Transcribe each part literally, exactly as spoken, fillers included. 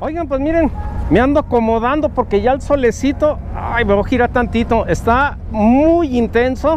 Oigan, pues miren, me ando acomodando porque ya el solecito, ay, me voy a girar tantito, está muy intenso.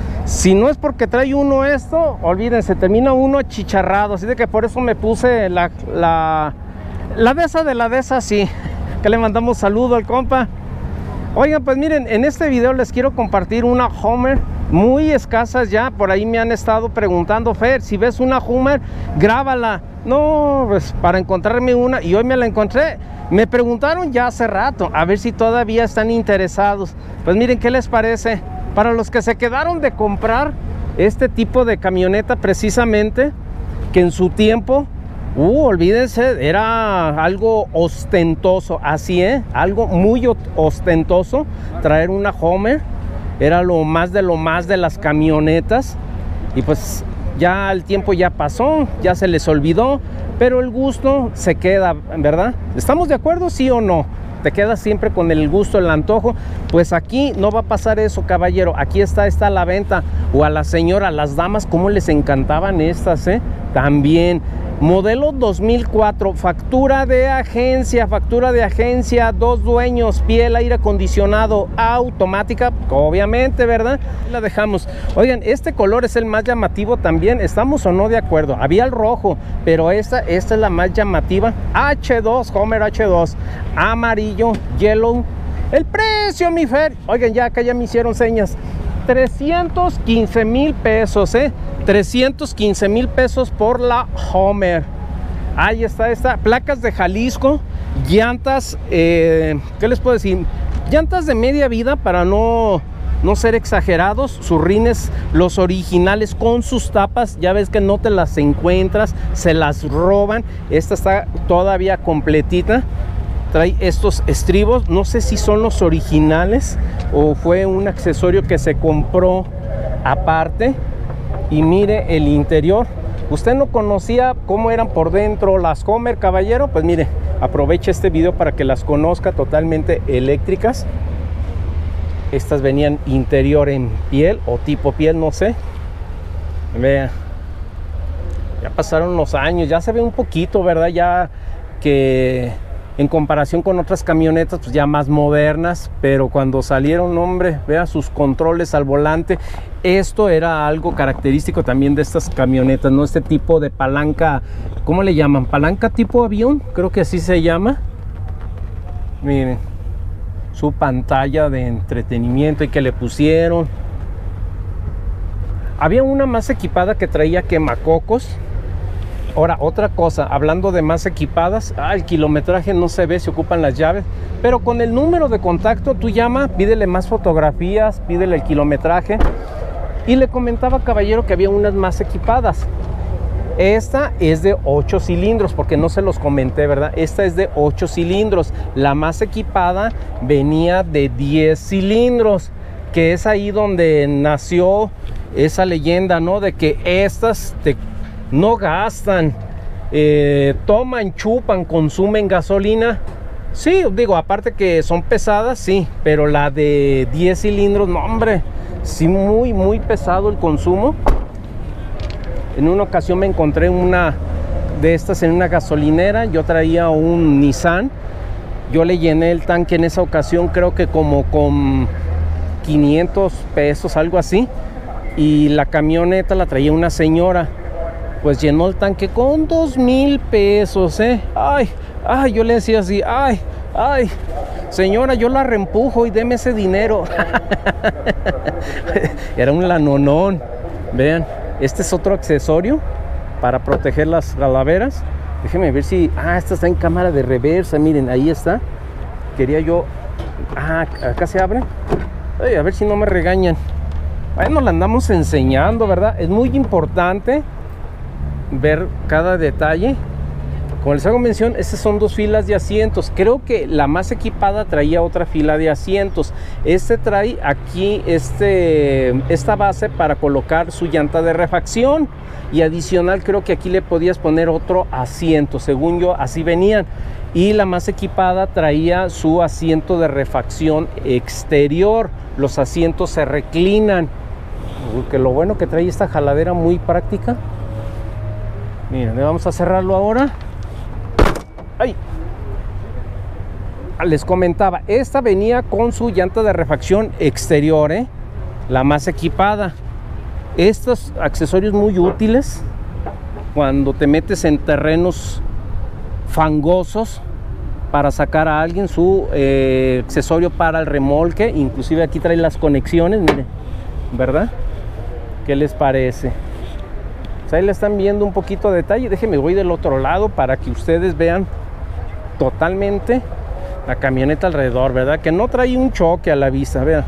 Si no es porque trae uno esto, olvídense, termina uno achicharrado. Así de que por eso me puse la, la, la de esa de la de esa, sí. Que le mandamos saludo al compa. Oigan, pues miren, en este video les quiero compartir una Hummer muy escasas ya. Por ahí me han estado preguntando, Fer, si ves una Hummer, grábala. No, pues para encontrarme una, y hoy me la encontré. Me preguntaron ya hace rato, a ver si todavía están interesados. Pues miren, ¿qué les parece? Para los que se quedaron de comprar este tipo de camioneta precisamente, que en su tiempo, uh, olvídense, era algo ostentoso, así es, ¿eh? Algo muy ostentoso, traer una Hummer, era lo más de lo más de las camionetas, y pues ya el tiempo ya pasó, ya se les olvidó, pero el gusto se queda, ¿verdad? ¿Estamos de acuerdo, sí o no? Te quedas siempre con el gusto, el antojo. Pues aquí no va a pasar eso, caballero. Aquí está, está a la venta. O a la señora, a las damas, cómo les encantaban estas, ¿eh? También. Modelo dos mil cuatro, factura de agencia, factura de agencia, dos dueños, piel, aire acondicionado, automática, obviamente, ¿verdad? La dejamos. Oigan, este color es el más llamativo también, ¿estamos o no de acuerdo? Había el rojo, pero esta, esta es la más llamativa. H dos, Hummer H dos, amarillo, yellow. El precio, mi Fer, oigan, ya acá ya me hicieron señas. trescientos quince mil pesos, ¿eh? trescientos quince mil pesos por la Hummer. Ahí está, esta. Placas de Jalisco, llantas, eh, ¿qué les puedo decir? Llantas de media vida para no, no ser exagerados. Sus rines, los originales con sus tapas, ya ves que no te las encuentras, se las roban. Esta está todavía completita. Trae estos estribos, no sé si son los originales o fue un accesorio que se compró aparte. Y mire el interior. ¿Usted no conocía cómo eran por dentro las Hummer, caballero? Pues mire, aproveche este video para que las conozca, totalmente eléctricas. Estas venían interior en piel o tipo piel, no sé. Vean, ya pasaron los años, ya se ve un poquito, ¿verdad? Ya que en comparación con otras camionetas, pues ya más modernas, pero cuando salieron, hombre, vea sus controles al volante. Esto era algo característico también de estas camionetas, ¿no? Este tipo de palanca, ¿cómo le llaman? Palanca tipo avión, creo que así se llama. Miren, su pantalla de entretenimiento y que le pusieron. Había una más equipada que traía quemacocos. Ahora, otra cosa, hablando de más equipadas, ah, el kilometraje no se ve, se ocupan las llaves, pero con el número de contacto tú llama, pídele más fotografías, pídele el kilometraje. Y le comentaba, caballero, que había unas más equipadas. Esta es de ocho cilindros, porque no se los comenté, ¿verdad? Esta es de ocho cilindros. La más equipada venía de diez cilindros, que es ahí donde nació esa leyenda, ¿no? De que estas te no gastan, eh, toman, chupan, consumen gasolina. Sí, digo, aparte que son pesadas, sí, pero la de diez cilindros, no, hombre, sí, muy, muy pesado el consumo. En una ocasión me encontré una de estas en una gasolinera. Yo traía un Nissan. Yo le llené el tanque en esa ocasión, creo que como con quinientos pesos, algo así. Y la camioneta la traía una señora. Pues llenó el tanque con dos mil pesos, ¿eh? Ay, ay, yo le decía así, ay, ay, señora, yo la reempujo y deme ese dinero. Era un lanonón. Vean, este es otro accesorio para proteger las calaveras. Déjenme ver si, ah, esta está en cámara de reversa, miren, ahí está. Quería yo, ah, acá se abre. Ay, a ver si no me regañan. Bueno, la andamos enseñando, ¿verdad? Es muy importante ver cada detalle. Como les hago mención, estas son dos filas de asientos. Creo que la más equipada traía otra fila de asientos. Este trae aquí este, esta base para colocar su llanta de refacción. Y adicional creo que aquí le podías poner otro asiento. Según yo, así venían. Y la más equipada traía su asiento de refacción exterior. Los asientos se reclinan. Que lo bueno que trae esta jaladera muy práctica. Miren, vamos a cerrarlo ahora. ¡Ay! les comentaba, esta venía con su llanta de refacción exterior, ¿eh? La más equipada. Estos accesorios muy útiles cuando te metes en terrenos fangosos para sacar a alguien, su eh, accesorio para el remolque. Inclusive aquí trae las conexiones, miren, ¿verdad? ¿Qué les parece? Pues ahí le están viendo un poquito de detalle. Déjenme, voy del otro lado para que ustedes vean totalmente la camioneta alrededor, ¿verdad? Que no trae un choque a la vista, vean.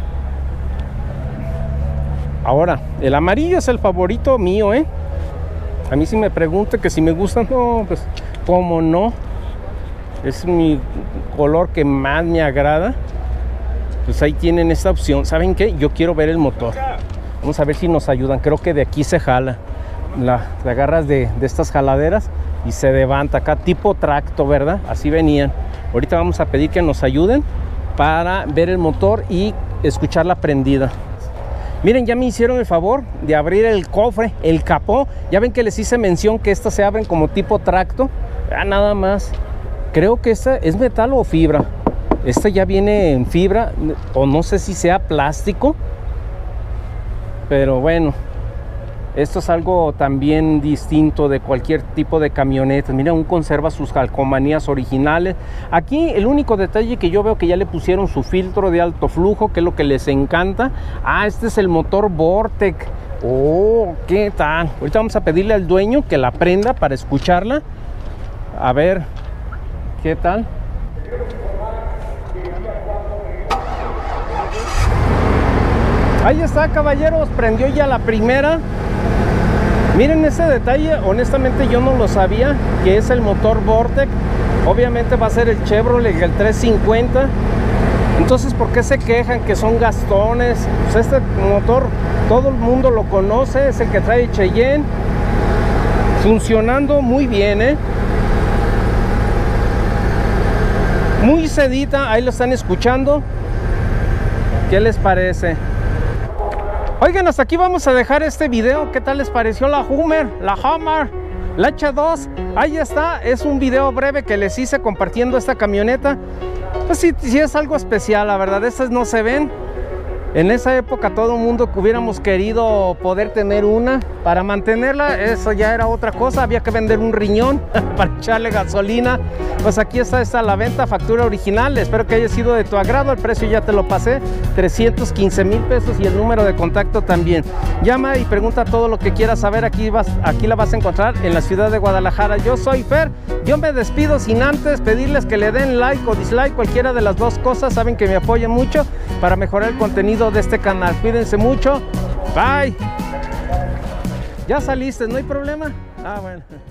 Ahora, el amarillo es el favorito mío, ¿eh? A mí si me preguntan que si me gusta, no, pues, ¿cómo no? Es mi color que más me agrada. Pues ahí tienen esta opción. ¿Saben qué? Yo quiero ver el motor. Vamos a ver si nos ayudan. Creo que de aquí se jala. La, te agarras de, de estas jaladeras y se levanta acá, tipo tracto, ¿verdad? Así venían. Ahorita vamos a pedir que nos ayuden para ver el motor y escuchar la prendida. Miren, ya me hicieron el favor de abrir el cofre, el capó. Ya ven que les hice mención que estas se abren como tipo tracto. Ya nada más. Creo que esta es metal o fibra. Esta ya viene en fibra, o no sé si sea plástico. Pero bueno, esto es algo también distinto de cualquier tipo de camioneta. Mira, aún conserva sus calcomanías originales. Aquí el único detalle que yo veo que ya le pusieron su filtro de alto flujo, que es lo que les encanta. Ah, este es el motor Vortec. Oh, ¿qué tal? Ahorita vamos a pedirle al dueño que la prenda para escucharla. A ver, ¿qué tal? Ahí está, caballeros, prendió ya la primera. Miren ese detalle, honestamente yo no lo sabía, que es el motor Vortec. Obviamente va a ser el Chevrolet, el trescientos cincuenta. Entonces, ¿por qué se quejan que son gastones? Pues este motor todo el mundo lo conoce, es el que trae Cheyenne. Funcionando muy bien, ¿eh? Muy sedita, ahí lo están escuchando. ¿Qué les parece? Oigan, hasta aquí vamos a dejar este video. ¿Qué tal les pareció la Hummer, la Hummer, la H dos? Ahí está, es un video breve que les hice compartiendo esta camioneta. Pues sí, sí es algo especial, la verdad. Estas no se ven. En esa época todo el mundo que hubiéramos querido poder tener una. Para mantenerla, eso ya era otra cosa. Había que vender un riñón para echarle gasolina. Pues aquí está, está la venta, factura original. Espero que haya sido de tu agrado. El precio ya te lo pasé, trescientos quince mil pesos, y el número de contacto también. Llama y pregunta todo lo que quieras saber. Aquí, vas, aquí la vas a encontrar en la ciudad de Guadalajara. Yo soy Fer. Yo me despido sin antes pedirles que le den like o dislike, cualquiera de las dos cosas. Saben que me apoyan mucho para mejorar el contenido de este canal. Cuídense mucho. Bye. Ya saliste, no hay problema. Ah, bueno.